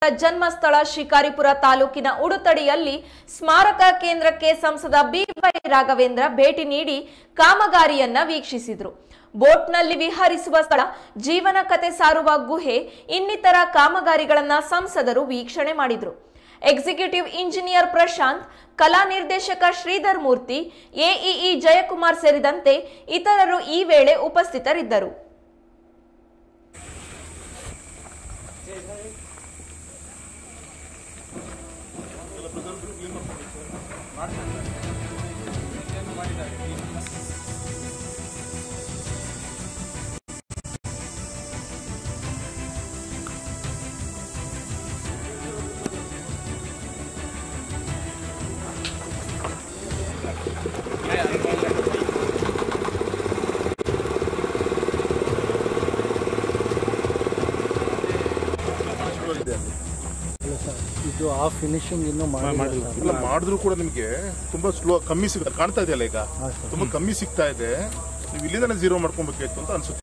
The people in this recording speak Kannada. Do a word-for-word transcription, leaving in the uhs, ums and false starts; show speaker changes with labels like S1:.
S1: ಜನ್ಮಸ್ಥಳ ಶಿಕಾರಿಪುರ ತಾಲೂಕಿನ ಉಡುತಡಿಯಲ್ಲಿ ಸ್ಮಾರಕ ಕೇಂದ್ರಕ್ಕೆ ಸಂಸದ ಬಿವೈ ರಾಘವೇಂದ್ರ ಭೇಟಿ ನೀಡಿ ಕಾಮಗಾರಿಯನ್ನ ವೀಕ್ಷಿಸಿದರು. ಬೋಟ್ನಲ್ಲಿ ವಿಹರಿಸುವ ಸ್ಥಳ, ಜೀವನ ಕತೆ ಸಾರುವ ಗುಹೆ ಇನ್ನಿತರ ಕಾಮಗಾರಿಗಳನ್ನ ಸಂಸದರು ವೀಕ್ಷಣೆ ಮಾಡಿದರು. ಎಕ್ಸಿಕ್ಯೂಟಿವ್ ಇಂಜಿನಿಯರ್ ಪ್ರಶಾಂತ್, ಕಲಾ ನಿರ್ದೇಶಕ ಶ್ರೀಧರ್ ಮೂರ್ತಿ, ಎಇಇ ಜಯಕುಮಾರ್ ಸೇರಿದಂತೆ ಇತರರು ಈ ವೇಳೆ ಉಪಸ್ಥಿತರಿದ್ದರು.
S2: ಇದು ಆ ಫಿನಿಶಿಂಗ್ ಇನ್ನೂ ಮಾಡಿಲ್ಲ.
S3: ಮಾಡಿದ್ರು ಕೂಡ ನಿಮಗೆ ತುಂಬಾ ಸ್ಲೋ ಕಮ್ಮಿ ಸಿಗ್ತಾ ಕಾಣ್ತಾ ಇದೆಯಲ್ಲ, ಈಗ ತುಂಬಾ ಕಮ್ಮಿ ಸಿಗ್ತಾ ಇದೆ. ನೀವು ಇಲ್ಲಿಂದಾನೆ ಝೀರೋ ಮಾಡ್ಕೊಬೇಕಾಯ್ತು ಅಂತ ಅನ್ಸುತ್ತೆ.